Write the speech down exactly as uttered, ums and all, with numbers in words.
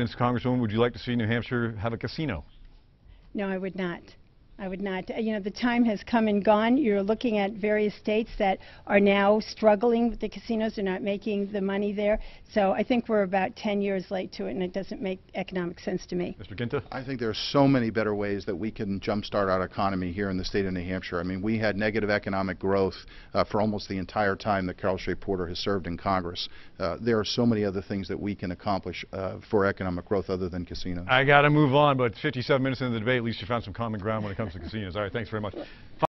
comments, Congresswoman. Would you like to see New Hampshire have a casino? No, I would not. I would not. You know, the time has come and gone. You're looking at various states that are now struggling with the casinos. They're not making the money there. So I think we're about ten years late to it, and it doesn't make economic sense to me. Mister Ginta? I think there are so many better ways that we can jumpstart our economy here in the state of New Hampshire. I mean, we had negative economic growth uh, for almost the entire time that Carol Shea-Porter has served in Congress. Uh, there are so many other things that we can accomplish uh, for economic growth other than casinos. I got to move on, but fifty-seven minutes into the debate, at least you found some common ground when it comes to casinos. All right, thanks very much.